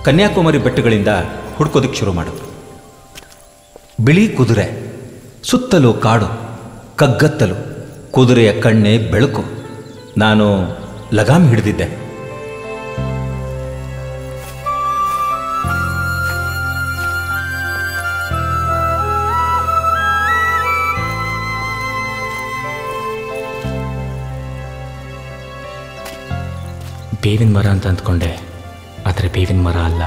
ಕನ್ಯಾಕುಮಾರಿ ಬೆಟ್ಟಗಳಿಂದ ಹುಡ್ಕೋದಕ್ಕೆ ಶುರು ಮಾಡಿದ್ರು. ಬಿಳಿ ಕುದುರೆ, ಸುತ್ತಲೂ ಕಾಡು, ಕಗ್ಗತ್ತಲು, ಕುದುರೆಯ ಕಣ್ಣೆ ಬೆಳಕು. ನಾನು ಲಗಾಮ್ ಹಿಡಿದಿದ್ದೆ. ಬೇವಿನ ಮರ ಅಂತ ಅಂದ್ಕೊಂಡೆ, ಆದರೆ ಬೇವಿನ ಮರ ಅಲ್ಲ.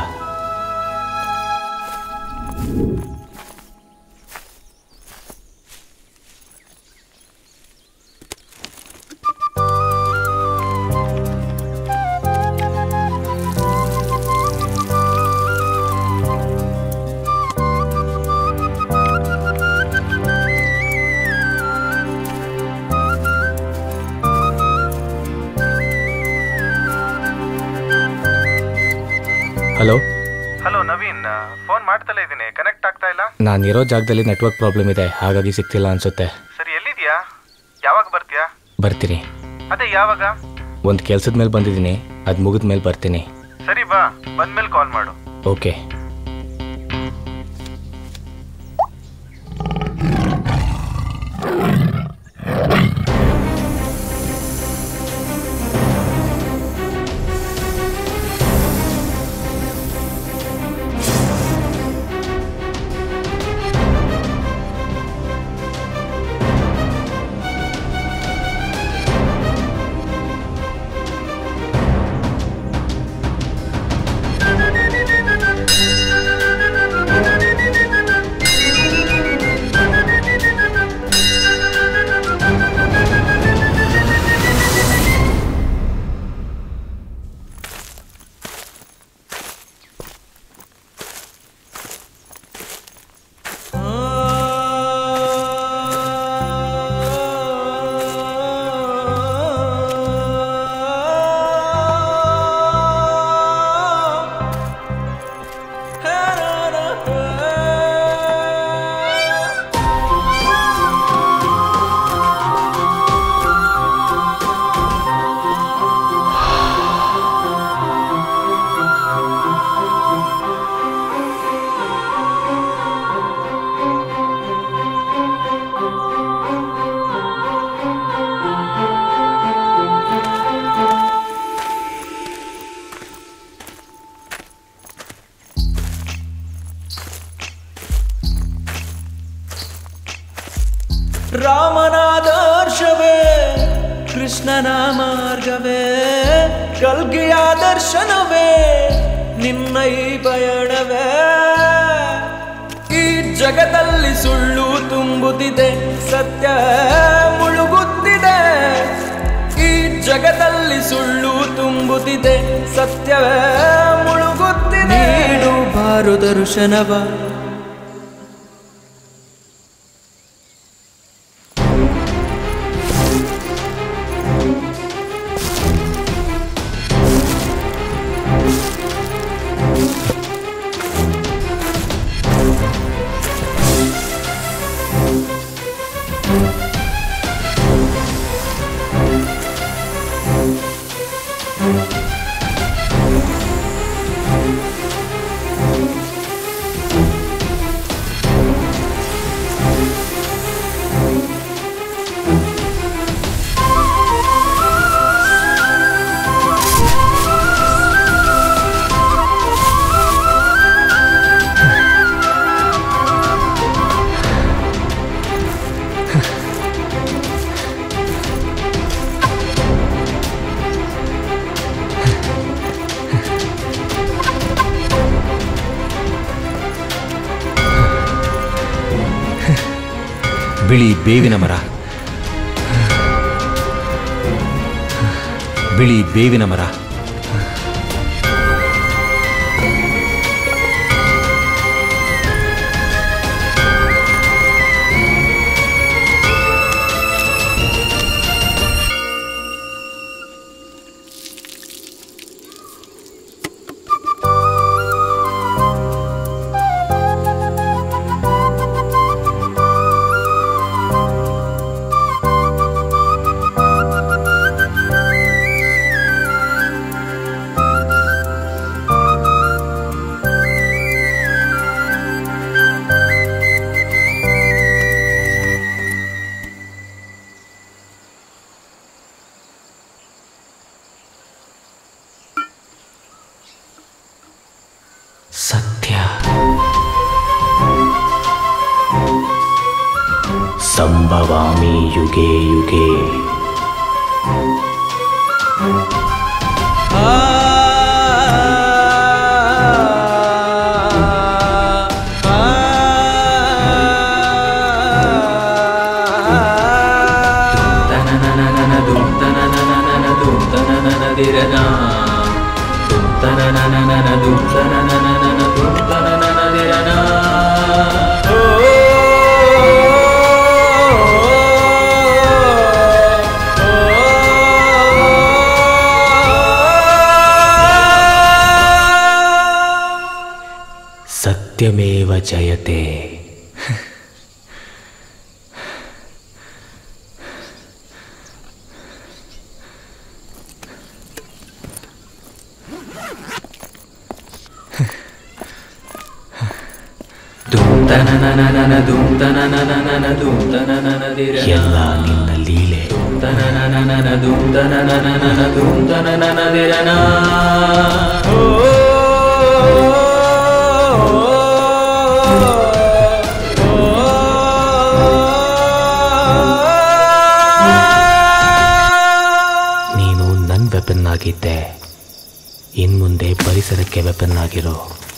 ಹಲೋ ಹಲೋ ನವೀನ್, ಫೋನ್ ಮಾಡ್ತಲೇ ಇದ್ದೀನಿ, ಕನೆಕ್ಟ್ ಆಗ್ತಾ ಇಲ್ಲ. ನಾನಿರೋ ಜಾಗದಲ್ಲಿ ನೆಟ್ವರ್ಕ್ ಪ್ರಾಬ್ಲಮ್ ಇದೆ, ಹಾಗಾಗಿ ಸಿಗ್ತಿಲ್ಲ ಅನ್ಸುತ್ತೆ. ಸರಿ, ಎಲ್ಲಿದ್ಯಾ? ಯಾವಾಗ ಬರ್ತೀಯಾ? ಬರ್ತೀನಿ. ಅದೇ ಯಾವಾಗ? ಒಂದು ಕೆಲ್ಸದ ಮೇಲೆ ಬಂದಿದ್ದೀನಿ, ಅದು ಮುಗಿದ ಮೇಲೆ ಬರ್ತೀನಿ. ಸರಿ ಬಾ, ಬಂದ್ಮೇಲೆ ಕಾಲ್ ಮಾಡು. ಓಕೆ. ರಾಮನಾದರ್ಶವೇ ಕೃಷ್ಣನ ಮಾರ್ಗವೇ, ಕಲ್ಗಿಯ ದರ್ಶನವೇ ನಿನ್ನ ಈ ಪಯಣವೇ. ಈ ಜಗದಲ್ಲಿ ಸುಳ್ಳು ತುಂಬುತ್ತಿದೆ, ಸತ್ಯ ಮುಳುಗುತ್ತಿದೆ. ಈ ಜಗದಲ್ಲಿ ಸುಳ್ಳು ತುಂಬುತ್ತಿದೆ, ಸತ್ಯವೇ ಮುಳುಗುತ್ತಿದೆ. ನೀಡು ಬಾರು ದರ್ಶನವ, ಬಿಳಿ ಬೇವಿನ ಮರ, ಬಿಳಿ ಬೇವಿನ ಮರ. ಸಂಭವಾಮಿ ಯುಗೆ ಯುಗೆ. ಸತ್ಯಮೇವ ಜಯತೆ. ಎಲ್ಲ ನಿನ್ನ ಲೀಲೆ. ನೀನು ನನ್ನ ವೆಪನ್ ಆಗಿದ್ದೆ, ಇನ್ಮುಂದೆ ಪರಿಸರಕ್ಕೆ ವೆಪನ್ ಆಗಿರೋ.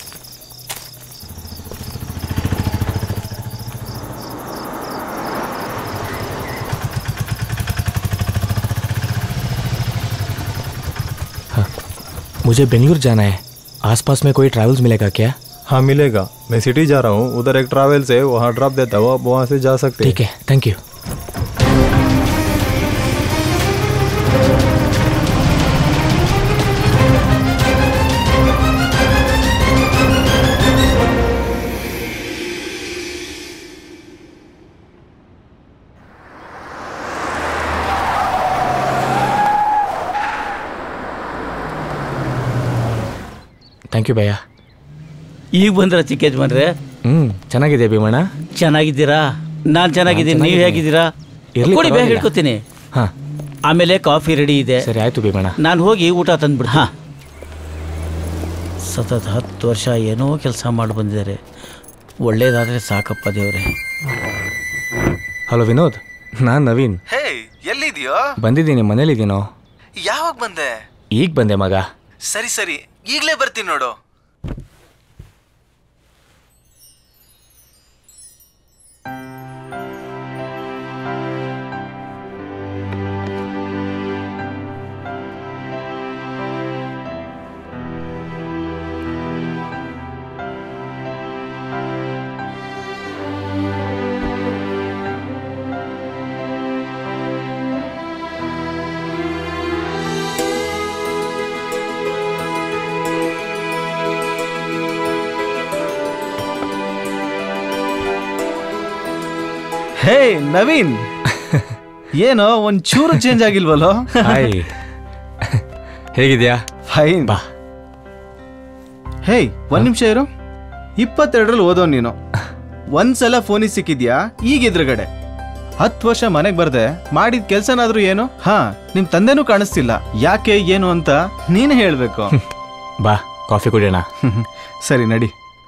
मुझे बेंगलुरु जाना है, आसपास में कोई ट्रैवल्स मिलेगा क्या? हाँ मिलेगा, मैं सिटी जा रहा हूँ, उधर एक ट्रैवल्स है, वहाँ ड्रॉप देता हूँ, आप वहाँ से जा सकते हैं। ठीक है, थैंक यू. ಥ್ಯಾಂಕ್ ಯು ಭಯ್ಯ. ಈಗ ಬಂದ್ರ ಚಿಕ್ಕ ಯಜಮಾನ್ರೆ? ಚೆನ್ನಾಗಿದೆ ಭೀಮಣ್ಣ. ಚೆನ್ನಾಗಿದ್ದೀರಾ? ನಾನು ಚೆನ್ನಾಗಿದ್ದೀನಿ, ನೀವು ಹೇಗಿದ್ದೀರಾ? ಕೊಡಿ, ಬೇಗ ಹಿಡ್ಕೊತೀನಿ. ಹಾಂ, ಆಮೇಲೆ ಕಾಫಿ ರೆಡಿ ಇದೆ. ಸರಿ ಆಯ್ತು ಭೀಮಣ್ಣ. ನಾನು ಹೋಗಿ ಊಟ ತಂದ್ಬಿಡು. ಹಾಂ, ಸತತ 10 ವರ್ಷ ಏನೋ ಕೆಲಸ ಮಾಡಿ ಬಂದಿದ್ದಾರೆ. ಒಳ್ಳೇದಾದರೆ ಸಾಕಪ್ಪ ದೇವ್ರೆ. ಹಲೋ ವಿನೋದ್, ನಾನು ನವೀನ್. ಹೇ, ಎಲ್ಲಿದೆಯೋ? ಬಂದಿದ್ದೀನಿ, ಮನೇಲಿದ್ದೀನೋ. ಯಾವಾಗ ಬಂದೆ? ಈಗ ಬಂದೆ ಮಗ. ಸರಿ ಸರಿ, ಈಗಲೇ ಬರ್ತೀನಿ ನೋಡು. ಹೇ ನವೀನ್, ಏನೋ ಒಂಚೂರು ಚೇಂಜ್ ಆಗಿಲ್ವಲ್ಲೋ? ಹಾಯ್, ಹೇಗಿದ್ಯಾ? ಫೈನ್. ಬಾ. ಹೇ, ಒಂದ್ ನಿಮಿಷ ಇರು. 22ರಲ್ಲಿ ಓದೋ ನೀನು, ಒಂದ್ಸಲ ಫೋನಿಗೆ ಸಿಕ್ಕಿದ್ಯಾ ಈಗ ಎದುರುಗಡೆ. 10 ವರ್ಷ ಮನೆಗೆ ಬರ್ದೆ ಮಾಡಿದ ಕೆಲ್ಸನಾದ್ರೂ ಏನು? ಹಾ, ನಿಮ್ ತಂದೆನೂ ಕಾಣಿಸ್ತಿಲ್ಲ. ಯಾಕೆ ಏನು ಅಂತ ನೀನೇ ಹೇಳ್ಬೇಕು. ಬಾ, ಕಾಫಿ ಕುಡಿಯೋಣ. ಸರಿ ನಡಿ.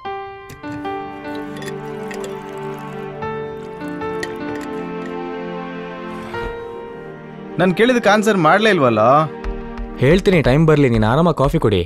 ನಾನು ಕೇಳಿದಕ್ಕೆ ಆನ್ಸರ್ ಮಾಡಲೇ ಇಲ್ವಲ್ಲ? ಹೇಳ್ತೀನಿ, ಟೈಮ್ ಬರಲಿ, ನೀನು ಆರಾಮಾಗಿ ಕಾಫಿ ಕುಡಿ.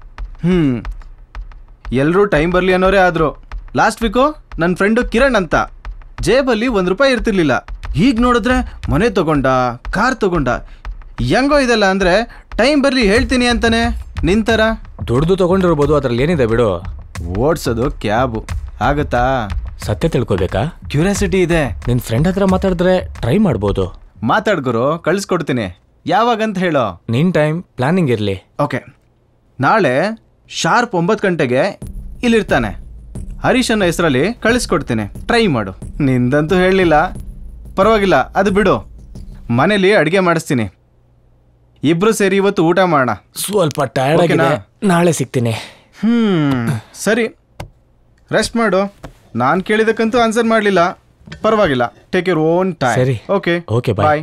ಎಲ್ಲರೂ ಟೈಮ್ ಬರಲಿ ಅನ್ನೋರೇ ಆದ್ರು. ಲಾಸ್ಟ್ ವೀಕು ನನ್ನ ಫ್ರೆಂಡು ಕಿರಣ್ ಅಂತ, ಜೇಬಲ್ಲಿ ₹1 ಇರ್ತಿರ್ಲಿಲ್ಲ. ಈಗ ನೋಡಿದ್ರೆ ಮನೆ ತಗೊಂಡ, ಕಾರ್ ತಗೊಂಡ. ಹೆಂಗೋ ಇದೆಲ್ಲ ಅಂದರೆ ಟೈಮ್ ಬರಲಿ ಹೇಳ್ತೀನಿ ಅಂತಾನೆ. ನಿಂತರ ದುಡ್ದು ತಗೊಂಡಿರ್ಬೋದು, ಅದ್ರಲ್ಲಿ ಏನಿದೆ ಬಿಡು. ಓಡಿಸೋದು ಕ್ಯಾಬು ಆಗುತ್ತಾ? ಸತ್ಯ ತಿಳ್ಕೊಬೇಕಾ? ಕ್ಯೂರಿಯಾಸಿಟಿ ಇದೆ. ನಿನ್ನ ಫ್ರೆಂಡ್ ಹತ್ರ ಮಾತಾಡಿದ್ರೆ ಟ್ರೈ ಮಾಡ್ಬೋದು. ಮಾತಾಡ್ಗುರು, ಕಳಿಸ್ಕೊಡ್ತೀನಿ. ಯಾವಾಗಂತ ಹೇಳೋ? ನಿನ್ನ ಟೈಮ್ ಪ್ಲಾನಿಂಗ್ ಇರಲಿ. ಓಕೆ, ನಾಳೆ ಶಾರ್ಪ್ 9 ಗಂಟೆಗೆ ಇಲ್ಲಿರ್ತಾನೆ. ಹರೀಶ್ ಅನ್ನೋ ಹೆಸರಲ್ಲಿ ಕಳಿಸ್ಕೊಡ್ತೀನಿ, ಟ್ರೈ ಮಾಡು. ನಿಂದಂತೂ ಹೇಳಲಿಲ್ಲ, ಪರವಾಗಿಲ್ಲ, ಅದು ಬಿಡು. ಮನೇಲಿ ಅಡುಗೆ ಮಾಡಿಸ್ತೀನಿ, ಇಬ್ರು ಸೇರಿ ಇವತ್ತು ಊಟ ಮಾಡೋಣ. ಸ್ವಲ್ಪ ಟಯರ್ಡ್ ಆಗಿದೆ, ನಾಳೆ ಸಿಗ್ತೀನಿ. ಸರಿ, ರೆಸ್ಟ್ ಮಾಡು. ನಾನು ಕೇಳಿದಕ್ಕಂತೂ ಆನ್ಸರ್ ಮಾಡಲಿಲ್ಲ, ಪರವಾಗಿಲ್ಲ. Take your own time. ಸರಿ, ಓಕೆ ಓಕೆ, ಬಾಯ್.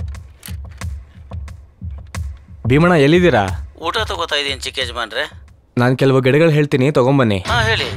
ಭೀಮಣ್ಣ ಎಲ್ಲಿದ್ದೀರಾ? ಊಟ ತಗೋತಾ ಇದ್ದೀನಿ ಚಿಕ್ಕ ಯಜಮಾನ್ರೆ. ನಾನು ಕೆಲವು ಗಿಡಗಳು ಹೇಳ್ತೀನಿ, ತಗೊಂಬನ್ನಿ. ಹಾಂ ಹೇಳಿ.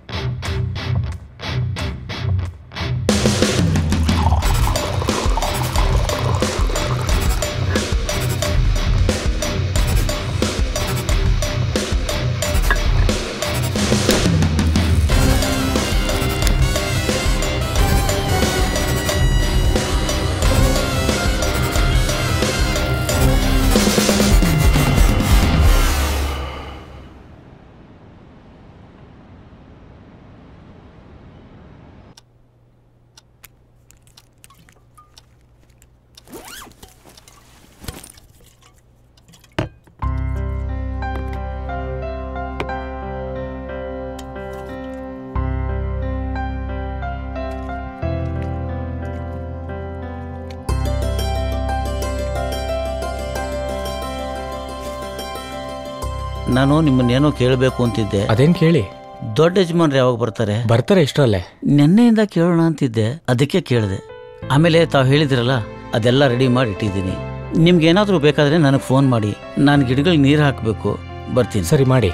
ನಾನು ನಿಮ್ಮನ್ನೇನೋ ಕೇಳಬೇಕು ಅಂತಿದ್ದೆ. ಅದೇನು ಕೇಳಿ. ದೊಡ್ಡ ಯಜಮಾನ್ರು ಯಾವಾಗ ಬರ್ತಾರೆ? ಬರ್ತಾರೆ ಇಷ್ಟರಲ್ಲೇ. ನೆನ್ನೆಯಿಂದ ಕೇಳೋಣ ಅಂತಿದ್ದೆ, ಅದಕ್ಕೆ ಕೇಳಿದೆ. ಆಮೇಲೆ ತಾವು ಹೇಳಿದ್ರಲ್ಲ, ಅದೆಲ್ಲ ರೆಡಿ ಮಾಡಿ ಇಟ್ಟಿದ್ದೀನಿ. ನಿಮ್ಗೆ ಏನಾದರೂ ಬೇಕಾದರೆ ನನಗೆ ಫೋನ್ ಮಾಡಿ. ನಾನು ಗಿಡಗಳಿಗೆ ನೀರು ಹಾಕಬೇಕು, ಬರ್ತೀನಿ. ಸರಿ ಮಾಡಿ.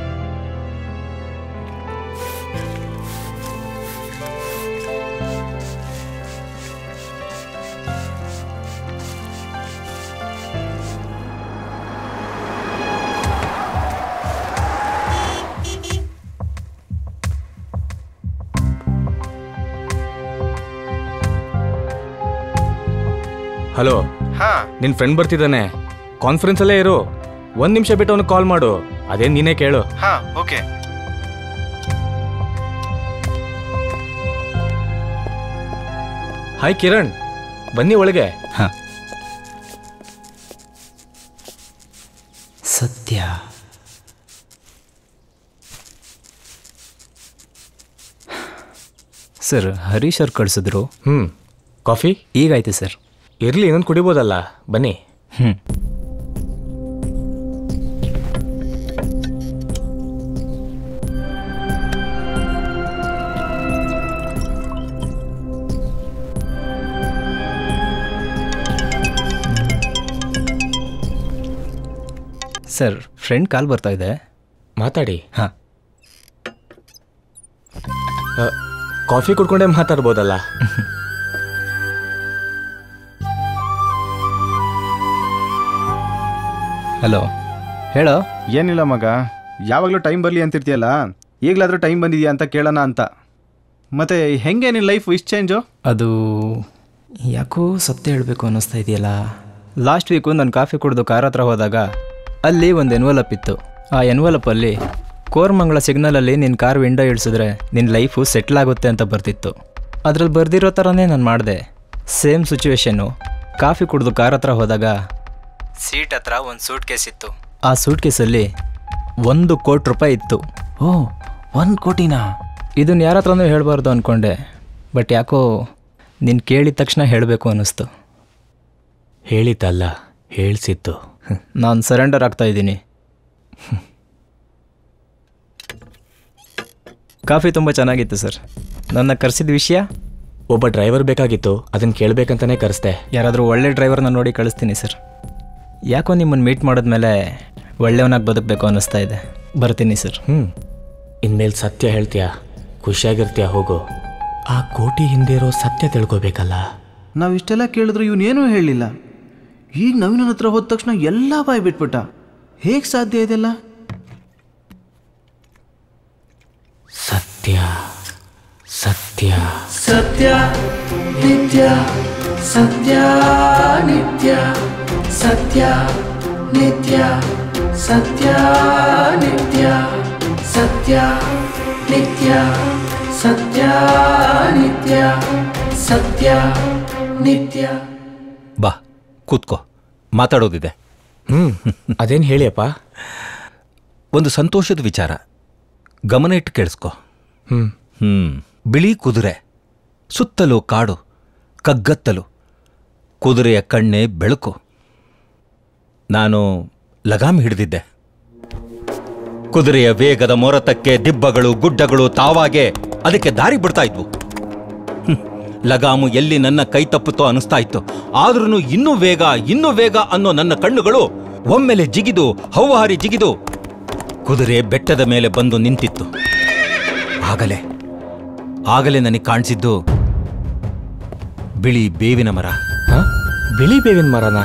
ಹಲೋ, ನಿನ್ ಫ್ರೆಂಡ್ ಬರ್ತಿದ್ದಾನೆ, ಕಾನ್ಫರೆನ್ಸ್ ಅಲ್ಲೇ ಇರು. 1 ನಿಮಿಷ ಬಿಟ್ಟು ಅವನಿಗೆ ಕಾಲ್ ಮಾಡು. ಅದೇನ್ ನೀನೇ ಕೇಳು. ಓಕೆ. ಹಾಯ್ ಕಿರಣ್, ಬನ್ನಿ ಒಳಗೆ. ಸತ್ಯ. ಸರ್, ಹರೀಶ್ ಅವ್ರು ಕಳಿಸಿದ್ರು. ಕಾಫಿ ಈಗಾಯ್ತು ಸರ್. ಇರ್ಲಿ, ಇನ್ನೊಂದು ಕುಡಿಬೋದಲ್ಲ, ಬನ್ನಿ. ಸರ್, ಫ್ರೆಂಡ್ ಕಾಲ್ ಬರ್ತಾ ಇದೆ, ಮಾತಾಡಿ. ಹಾಂ. ಕಾಫಿ ಕುಡ್ಕೊಂಡೇ ಮಾತಾಡ್ಬೋದಲ್ಲ. ಹಲೋ, ಹೇಳೋ. ಏನಿಲ್ಲ ಮಗ, ಯಾವಾಗಲೂ ಟೈಮ್ ಬರಲಿ ಅಂತಿರ್ತೀಯಲ್ಲ, ಈಗಲಾದರೂ ಟೈಮ್ ಬಂದಿದೆಯಾ ಅಂತ ಕೇಳೋಣ ಅಂತ. ಮತ್ತೆ ಹೆಂಗೆ ನಿನ್ನ ಲೈಫ್ ಇಷ್ಟು ಚೇಂಜು? ಅದು ಯಾಕೋ ಸತ್ಯ ಹೇಳಬೇಕು ಅನ್ನಿಸ್ತಾ ಇದೆಯಲ್ಲ. ಲಾಸ್ಟ್ ವೀಕು ನಾನು ಕಾಫಿ ಕುಡಿದು ಕಾರ್ ಹತ್ರ ಹೋದಾಗ ಅಲ್ಲಿ ಒಂದು ಎನ್ವಲಪ್ ಇತ್ತು. ಆ ಎನ್ವಲಪ್ಪಲ್ಲಿ ಕೋರ್ಮಂಗಳ ಸಿಗ್ನಲಲ್ಲಿ ನಿನ್ನ ಕಾರ್ ವಿಂಡೋ ಇಳಿಸಿದ್ರೆ ನಿನ್ನ ಲೈಫು ಸೆಟ್ಲ್ ಆಗುತ್ತೆ ಅಂತ ಬರ್ತಿತ್ತು. ಅದ್ರಲ್ಲಿ ಬರ್ದಿರೋ ಥರನೇ ನಾನು ಮಾಡಿದೆ. ಸೇಮ್ ಸಿಚುವೇಶನ್ನು. ಕಾಫಿ ಕುಡಿದು ಕಾರ್ ಹತ್ರ ಹೋದಾಗ ಸೀಟ್ ಹತ್ರ ಒಂದು ಸೂಟ್ ಕೇಸ್ ಇತ್ತು. ಆ ಸೂಟ್ ಕೇಸಲ್ಲಿ 1 ಕೋಟಿ ರೂಪಾಯಿ ಇತ್ತು. ಓ, 1 ಕೋಟಿನಾ? ಇದನ್ನು ಯಾರ ಹತ್ರನೂ ಹೇಳಬಾರ್ದು ಅಂದ್ಕೊಂಡೆ, ಬಟ್ ಯಾಕೋ ನೀನು ಕೇಳಿದ ತಕ್ಷಣ ಹೇಳಬೇಕು ಅನ್ನಿಸ್ತು. ಹೇಳಿದ್ದಲ್ಲ, ಹೇಳಿಸಿತ್ತು. ನಾನು ಸರೆಂಡರ್ ಆಗ್ತಾ ಇದ್ದೀನಿ. ಕಾಫಿ ತುಂಬ ಚೆನ್ನಾಗಿತ್ತು ಸರ್. ನನ್ನ ಕರೆಸಿದ ವಿಷಯ? ಒಬ್ಬ ಡ್ರೈವರ್ ಬೇಕಾಗಿತ್ತು, ಅದನ್ನು ಕೇಳಬೇಕಂತಲೇ ಕರೆಸ್ದೆ. ಯಾರಾದರೂ ಒಳ್ಳೆ ಡ್ರೈವರ್ನ ನೋಡಿ ಕಳಿಸ್ತೀನಿ ಸರ್. ಯಾಕೋ ನಿಮ್ಮನ್ನು ಮೀಟ್ ಮಾಡಿದ್ಮೇಲೆ ಒಳ್ಳೆಯವನಾಗಿ ಬದುಕಬೇಕು ಅನ್ನಿಸ್ತಾ ಇದೆ. ಬರ್ತೀನಿ ಸರ್. ಇನ್ಮೇಲೆ ಸತ್ಯ ಹೇಳ್ತೀಯಾ, ಖುಷಿಯಾಗಿರ್ತೀಯ, ಹೋಗು. ಆ ಕೋಟಿ ಹಿಂದೆ ಇರೋ ಸತ್ಯ ತಿಳ್ಕೊಬೇಕಲ್ಲ. ನಾವು ಇಷ್ಟೆಲ್ಲ ಕೇಳಿದ್ರು ಇವನೇನೂ ಹೇಳಲಿಲ್ಲ. ಈಗ ನವೀನ ಹತ್ರ ಹೋದ ತಕ್ಷಣ ಎಲ್ಲ ಬಾಯ್ ಬಿಟ್ಬಿಟ್ಟ. ಹೇಗೆ ಸಾಧ್ಯ ಇದೆಲ್ಲ? ಸತ್ಯ ಸತ್ಯ ಸತ್ಯ ನಿತ್ಯ, ಸತ್ಯ ನಿತ್ಯ, ಸತ್ಯ ನಿತ್ಯ, ಸತ್ಯ ನಿತ್ಯ, ಸತ್ಯ ನಿತ್ಯ, ಸತ್ಯ ನಿತ್ಯ, ಸತ್ಯ ನಿತ್ಯ. ಬಾ ಕೂತ್ಕೋ, ಮಾತಾಡೋದಿದೆ. ಅದೇನು ಹೇಳಿಯಪ್ಪ? ಒಂದು ಸಂತೋಷದ ವಿಚಾರ, ಗಮನ ಇಟ್ಟು ಕೇಳಿಸ್ಕೊ. ಬಿಳಿ ಕುದುರೆ, ಸುತ್ತಲೂ ಕಾಡು, ಕಗ್ಗತ್ತಲು, ಕುದುರೆಯ ಕಣ್ಣೆ ಬೆಳಕು. ನಾನು ಲಗಾಮ್ ಹಿಡಿದಿದ್ದೆ. ಕುದುರೆಯ ವೇಗದ ಮೊರತಕ್ಕೆ ದಿಬ್ಬಗಳು ಗುಡ್ಡಗಳು ತಾವಾಗೆ ಅದಕ್ಕೆ ದಾರಿ ಬಿಡ್ತಾ ಇದ್ವು. ಲಗಾಮು ಎಲ್ಲಿ ನನ್ನ ಕೈ ತಪ್ಪುತ್ತೋ ಅನಿಸ್ತಾ ಇತ್ತು. ಆದ್ರೂ ಇನ್ನೂ ವೇಗ ಅನ್ನೋ ನನ್ನ ಕಣ್ಣುಗಳು ಒಮ್ಮೆಲೆ ಜಿಗಿದು ಹೌಹಾರಿ ಜಿಗಿದು ಕುದುರೆ ಬೆಟ್ಟದ ಮೇಲೆ ಬಂದು ನಿಂತಿತ್ತು. ಆಗಲೇ ನನಗೆ ಕಾಣಿಸಿದ್ದು ಬಿಳಿ ಬೇವಿನ ಮರ. ಬಿಳಿ ಬೇವಿನ ಮರನಾ?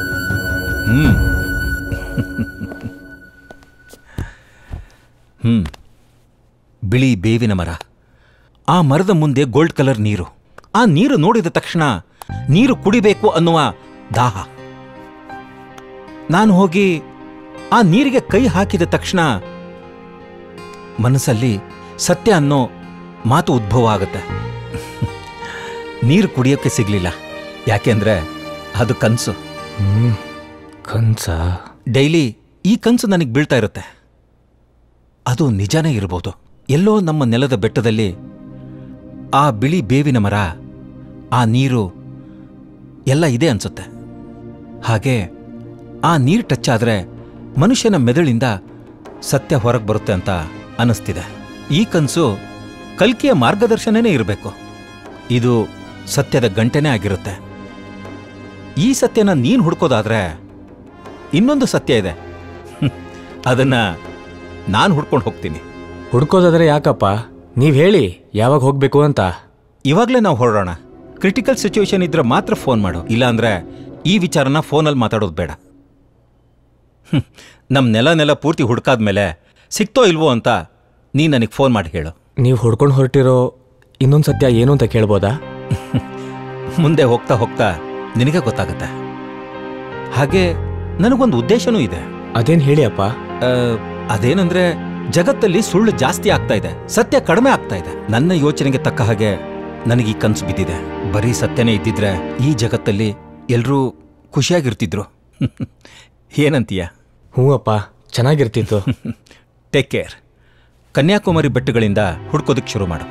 ಬಿಳಿ ಬೇವಿನ ಮರ. ಆ ಮರದ ಮುಂದೆ ಗೋಲ್ಡ್ ಕಲರ್ ನೀರು. ಆ ನೀರು ನೋಡಿದ ತಕ್ಷಣ ನೀರು ಕುಡಿಬೇಕು ಅನ್ನುವ ದಾಹ. ನಾನು ಹೋಗಿ ಆ ನೀರಿಗೆ ಕೈ ಹಾಕಿದ ತಕ್ಷಣ ಮನಸ್ಸಲ್ಲಿ ಸತ್ಯ ಅನ್ನೋ ಮಾತು ಉದ್ಭವ ಆಗುತ್ತೆ. ನೀರು ಕುಡಿಯೋಕ್ಕೆ ಸಿಗ್ಲಿಲ್ಲ, ಯಾಕೆಂದ್ರೆ ಅದು ಕನಸು. ಕನ್ಸ? ಡೈಲಿ ಈ ಕನಸು ನನಗೆ ಬೀಳ್ತಾ ಇರುತ್ತೆ. ಅದು ನಿಜಾನೇ ಇರ್ಬೋದು. ಎಲ್ಲೋ ನಮ್ಮ ನೆಲದ ಬೆಟ್ಟದಲ್ಲಿ ಆ ಬಿಳಿ ಬೇವಿನ ಮರ, ಆ ನೀರು ಎಲ್ಲ ಇದೆ ಅನ್ಸುತ್ತೆ. ಹಾಗೆ ಆ ನೀರು ಟಚ್ ಆದ್ರೆ ಮನುಷ್ಯನ ಮೆದುಳಿಂದ ಸತ್ಯ ಹೊರಗೆ ಬರುತ್ತೆ ಅಂತ ಅನ್ನಿಸ್ತಿದೆ. ಈ ಕನಸು ಕಲ್ಕಿಯ ಮಾರ್ಗದರ್ಶನನೇ ಇರಬೇಕು. ಇದು ಸತ್ಯದ ಗಂಟೆನೇ ಆಗಿರುತ್ತೆ. ಈ ಸತ್ಯನ ನೀನು ಹುಡ್ಕೋದಾದ್ರೆ ಇನ್ನೊಂದು ಸತ್ಯ ಇದೆ, ಅದನ್ನ ನಾನು ಹುಡ್ಕೊಂಡು ಹೋಗ್ತೀನಿ. ಹುಡ್ಕೋದಾದ್ರೆ ಯಾಕಪ್ಪ? ನೀವ್ ಹೇಳಿ ಯಾವಾಗ ಹೋಗ್ಬೇಕು ಅಂತ. ಇವಾಗಲೇ ನಾವು ಹೊರಡೋಣ. ಕ್ರಿಟಿಕಲ್ ಸಿಚುವೇಶನ್ ಇದ್ರೆ ಮಾತ್ರ ಫೋನ್ ಮಾಡು, ಇಲ್ಲಾಂದ್ರೆ ಈ ವಿಚಾರನ ಫೋನಲ್ಲಿ ಮಾತಾಡೋದು ಬೇಡ. ನಮ್ಮ ನೆಲ ಪೂರ್ತಿ ಹುಡ್ಕಾದ್ಮೇಲೆ ಸಿಕ್ತೋ ಇಲ್ವೋ ಅಂತ ನೀ ನನಗೆ ಫೋನ್ ಮಾಡಿ ಹೇಳು. ನೀವು ಹುಡ್ಕೊಂಡು ಹೊರಟಿರೋ ಇನ್ನೊಂದು ಸತ್ಯ ಏನು ಅಂತ ಕೇಳ್ಬೋದಾ? ಮುಂದೆ ಹೋಗ್ತಾ ಹೋಗ್ತಾ ನಿನಗೆ ಗೊತ್ತಾಗುತ್ತೆ. ಹಾಗೆ ನನಗೊಂದು ಉದ್ದೇಶನೂ ಇದೆ. ಅದೇನು ಹೇಳಿ ಅಪ್ಪ. ಅದೇನಂದ್ರೆ ಜಗತ್ತಲ್ಲಿ ಸುಳ್ಳು ಜಾಸ್ತಿ ಆಗ್ತಾ ಇದೆ, ಸತ್ಯ ಕಡಿಮೆ ಆಗ್ತಾ ಇದೆ. ನನ್ನ ಯೋಚನೆಗೆ ತಕ್ಕ ಹಾಗೆ ನನಗೀ ಕನ್ಸು ಬಿದ್ದಿದೆ. ಬರೀ ಸತ್ಯನೇ ಇದ್ದಿದ್ರೆ ಈ ಜಗತ್ತಲ್ಲಿ ಎಲ್ರೂ ಖುಷಿಯಾಗಿರ್ತಿದ್ರು. ಏನಂತೀಯ? ಹ್ಞೂ ಅಪ್ಪ, ಚೆನ್ನಾಗಿರ್ತಿತ್ತು. Take care. ಕನ್ಯಾಕುಮಾರಿ ಬೆಟ್ಟಗಳಿಂದ ಹುಡ್ಕೋದಕ್ಕೆ ಶುರು ಮಾಡು.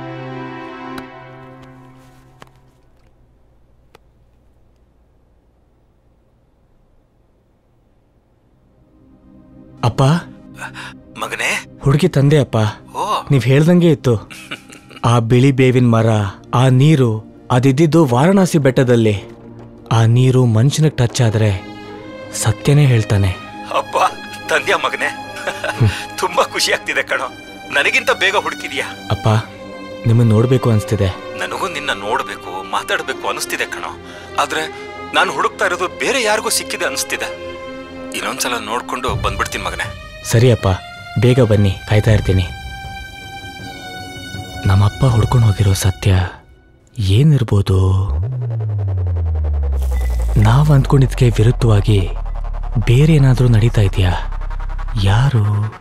ಅಪ್ಪ, ಮಗನೇ, ಹುಡುಗಿ ತಂದೆ ಅಪ್ಪ. ನೀವ್ ಹೇಳ್ದಂಗೆ ಇತ್ತು. ಆ ಬಿಳಿ ಬೇವಿನ ಮರ, ಆ ನೀರು, ಅದಿದ್ದು ವಾರಣಾಸಿ ಬೆಟ್ಟದಲ್ಲಿ. ಆ ನೀರು ಮನುಷ್ಯನಿಗೆ ಟಚ್ ಆದ್ರೆ ಸತ್ಯನೇ ಹೇಳ್ತಾನೆ. ಅಪ್ಪ, ತಂದ್ಯಾ ಮಗನೇ? ತುಂಬಾ ಖುಷಿ ಆಗ್ತಿದೆ ಕಣೋ. ನನಗಿಂತ ಬೇಗ ಹುಡುಕಿದ್ಯಾ. ಅಪ್ಪ, ನಿಮ್ಮನ್ನ ನೋಡ್ಬೇಕು ಅನ್ಸ್ತಿದೆ. ನನಗೂ ನಿನ್ನ ನೋಡ್ಬೇಕು, ಮಾತಾಡ್ಬೇಕು ಅನಿಸ್ತಿದೆ ಕಣೋ. ಆದ್ರೆ ನಾನು ಹುಡುಕ್ತಾ ಇರೋದು ಬೇರೆ ಯಾರಿಗೂ ಸಿಕ್ಕಿದೆ ಅನಿಸ್ತಿದೆ. ಇನ್ನೊಂದ್ಸಲ ನೋಡ್ಕೊಂಡು ಬಂದ್ಬಿಡ್ತೀನಿ ಮಗನೇ. ಸರಿ ಅಪ್ಪ, ಬೇಗ ಬನ್ನಿ, ಕಾಯ್ತಾ ಇರ್ತೀನಿ. ನಮ್ಮಪ್ಪ ಹುಡ್ಕೊಂಡು ಹೋಗಿರೋ ಸತ್ಯ ಏನಿರ್ಬೋದು? ನಾವು ಅಂದ್ಕೊಂಡಿದ್ಕೆ ವಿರುದ್ಧವಾಗಿ ಬೇರೆ ಏನಾದರೂ ನಡೀತಾ ಇದೆಯಾ? ಯಾರು?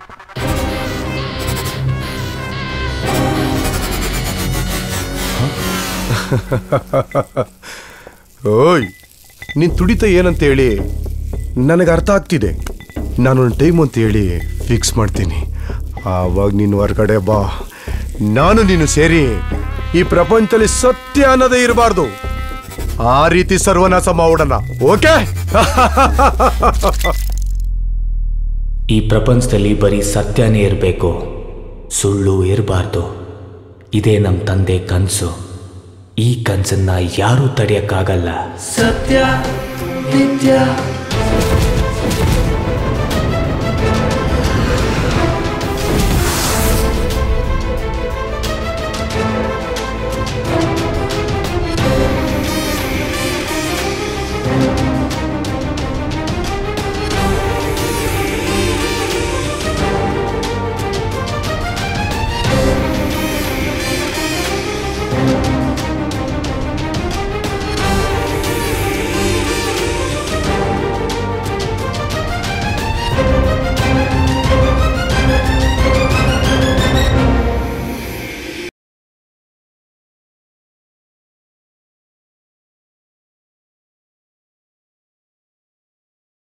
ಓಯ್, ನೀನ್ ತುಡಿತ ಏನಂತೇಳಿ ನನಗೆ ಅರ್ಥ ಆಗ್ತಿದೆ. ನಾನೊಂದು ಟೈಮ್ ಅಂತ ಹೇಳಿ ಫಿಕ್ಸ್ ಮಾಡ್ತೀನಿ. ಆವಾಗ ನೀನು ಹೊರಗಡೆ ಬಾ. ನಾನು ನೀನು ಸೇರಿ ಈ ಪ್ರಪಂಚದಲ್ಲಿ ಸತ್ಯ ಅನ್ನೋದೇ ಇರಬಾರ್ದು. ಆ ರೀತಿ ಸರ್ವನಾಶ ಮಾಡೋಣ. ಓಕೆ? ಈ ಪ್ರಪಂಚದಲ್ಲಿ ಬರೀ ಸತ್ಯನೇ ಇರಬೇಕು, ಸುಳ್ಳು ಇರಬಾರ್ದು. ಇದೇ ನಮ್ಮ ತಂದೆ ಕನಸು. ಈ ಕನಸನ್ನ ಯಾರೂ ತಡೆಯಕ್ಕಾಗಲ್ಲ. ಸತ್ಯ ನಿತ್ಯ